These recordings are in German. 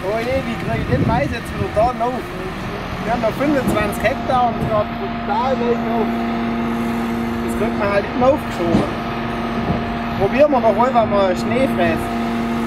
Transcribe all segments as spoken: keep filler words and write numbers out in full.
Oh je, wie kriege ich den Mais jetzt wieder da auf? Wir haben noch fünfundzwanzig Hektar und gerade total weit auf. Das kriegt man halt immer aufgeschoben. Probieren wir noch mal, wenn wir Schnee fressen.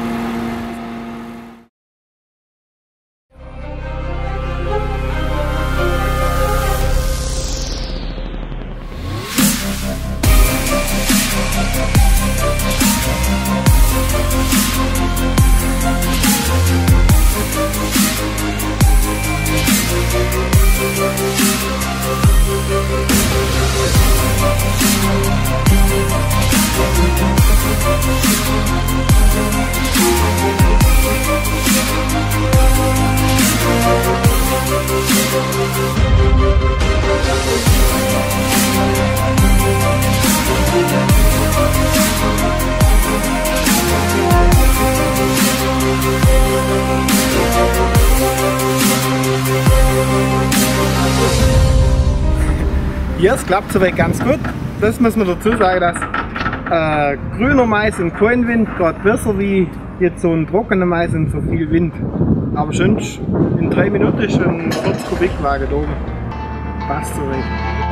Ja, es klappt soweit ganz gut. Das muss man dazu sagen, dass äh, grüner Mais und kein Wind gerade besser wie jetzt so ein trockener Mais und so viel Wind. Aber schon in drei Minuten ist ein vierzig Kubikwagen da oben. Passt soweit.